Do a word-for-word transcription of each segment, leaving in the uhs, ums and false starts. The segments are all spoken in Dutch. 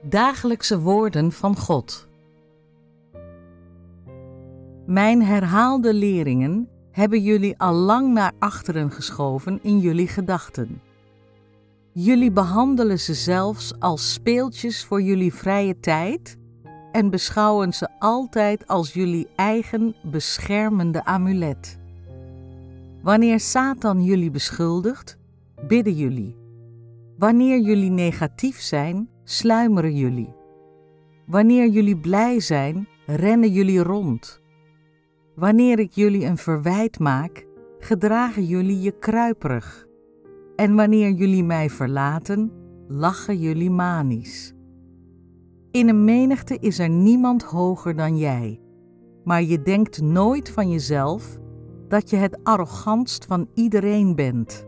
Dagelijkse woorden van God. Mijn herhaalde leringen hebben jullie al lang naar achteren geschoven in jullie gedachten. Jullie behandelen ze zelfs als speeltjes voor jullie vrije tijd en beschouwen ze altijd als jullie eigen beschermende amulet. Wanneer Satan jullie beschuldigt, bidden jullie. Wanneer jullie negatief zijn, sluimeren jullie. Wanneer jullie blij zijn, rennen jullie rond. Wanneer ik jullie een verwijt maak, gedragen jullie je kruiperig. En wanneer jullie mij verlaten, lachen jullie manisch. In een menigte is er niemand hoger dan jij, maar je denkt nooit van jezelf dat je het arrogantst van iedereen bent.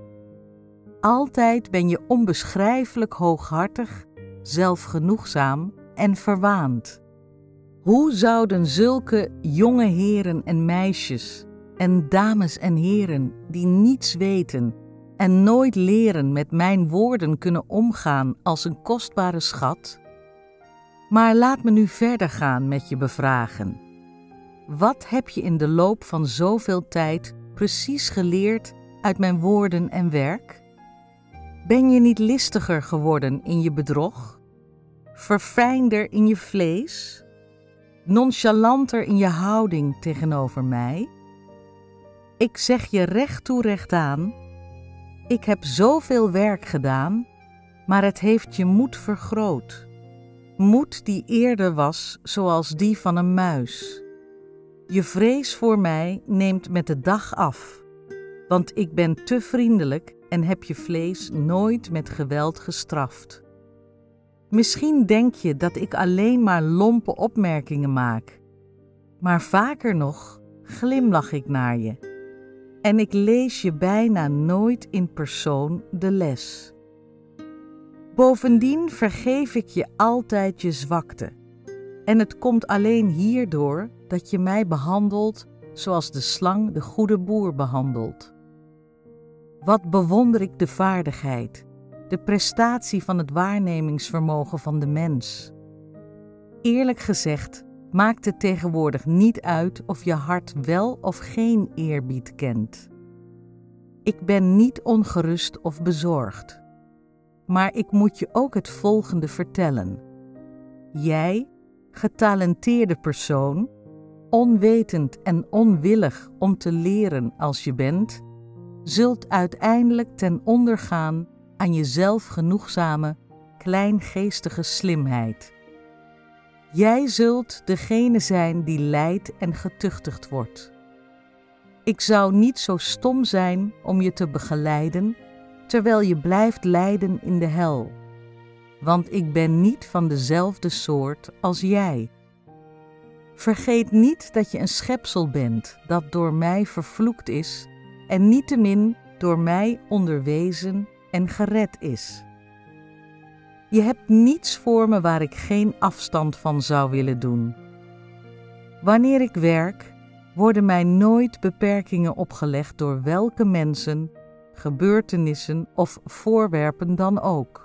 Altijd ben je onbeschrijfelijk hooghartig, zelfgenoegzaam en verwaand. Hoe zouden zulke jonge heren en meisjes en dames en heren die niets weten en nooit leren met mijn woorden kunnen omgaan als een kostbare schat? Maar laat me nu verder gaan met je bevragen. Wat heb je in de loop van zoveel tijd precies geleerd uit mijn woorden en werk? Ben je niet listiger geworden in je bedrog? Verfijnder in je vlees? Nonchalanter in je houding tegenover mij? Ik zeg je recht toe recht aan, ik heb zoveel werk gedaan, maar het heeft je moed vergroot. Moed die eerder was zoals die van een muis. Je vrees voor mij neemt met de dag af, want ik ben te vriendelijk en heb je vlees nooit met geweld gestraft. Misschien denk je dat ik alleen maar lompe opmerkingen maak, maar vaker nog glimlach ik naar je. En ik lees je bijna nooit in persoon de les. Bovendien vergeef ik je altijd je zwakte. En het komt alleen hierdoor dat je mij behandelt zoals de slang de goede boer behandelt. Wat bewonder ik de vaardigheid, de prestatie van het waarnemingsvermogen van de mens. Eerlijk gezegd maakt het tegenwoordig niet uit of je hart wel of geen eerbied kent. Ik ben niet ongerust of bezorgd. Maar ik moet je ook het volgende vertellen. Jij, getalenteerde persoon, onwetend en onwillig om te leren als je bent, zult uiteindelijk ten onder gaan aan je zelfgenoegzame, kleingeestige slimheid. Jij zult degene zijn die lijdt en getuchtigd wordt. Ik zou niet zo stom zijn om je te begeleiden, terwijl je blijft lijden in de hel. Want ik ben niet van dezelfde soort als jij. Vergeet niet dat je een schepsel bent dat door mij vervloekt is en niettemin door mij onderwezen en gered is. Je hebt niets voor me waar ik geen afstand van zou willen doen. Wanneer ik werk, worden mij nooit beperkingen opgelegd door welke mensen, gebeurtenissen of voorwerpen dan ook.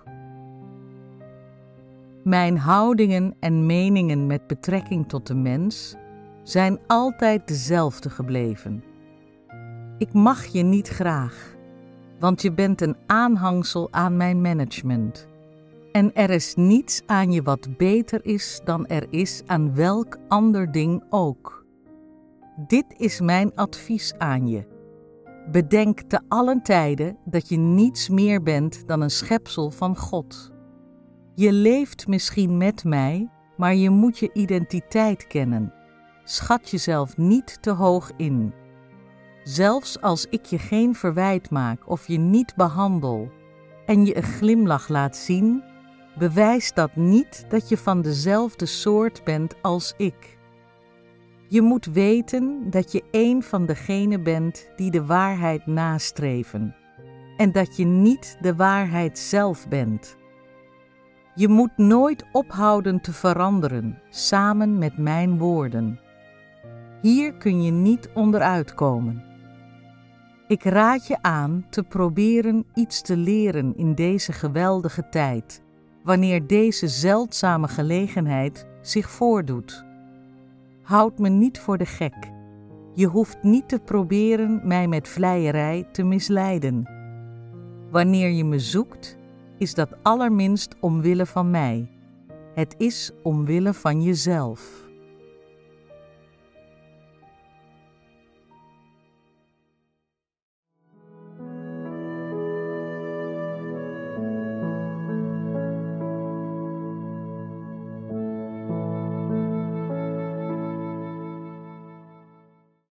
Mijn houdingen en meningen met betrekking tot de mens zijn altijd dezelfde gebleven. Ik mag je niet graag, want je bent een aanhangsel aan mijn management. En er is niets aan je wat beter is dan er is aan welk ander ding ook. Dit is mijn advies aan je. Bedenk te allen tijden dat je niets meer bent dan een schepsel van God. Je leeft misschien met mij, maar je moet je identiteit kennen. Schat jezelf niet te hoog in. Zelfs als ik je geen verwijt maak of je niet behandel en je een glimlach laat zien, bewijst dat niet dat je van dezelfde soort bent als ik. Je moet weten dat je één van degenen bent die de waarheid nastreven en dat je niet de waarheid zelf bent. Je moet nooit ophouden te veranderen, samen met mijn woorden. Hier kun je niet onderuit komen. Ik raad je aan te proberen iets te leren in deze geweldige tijd wanneer deze zeldzame gelegenheid zich voordoet. Houd me niet voor de gek. Je hoeft niet te proberen mij met vleierij te misleiden. Wanneer je me zoekt, is dat allerminst omwille van mij. Het is omwille van jezelf.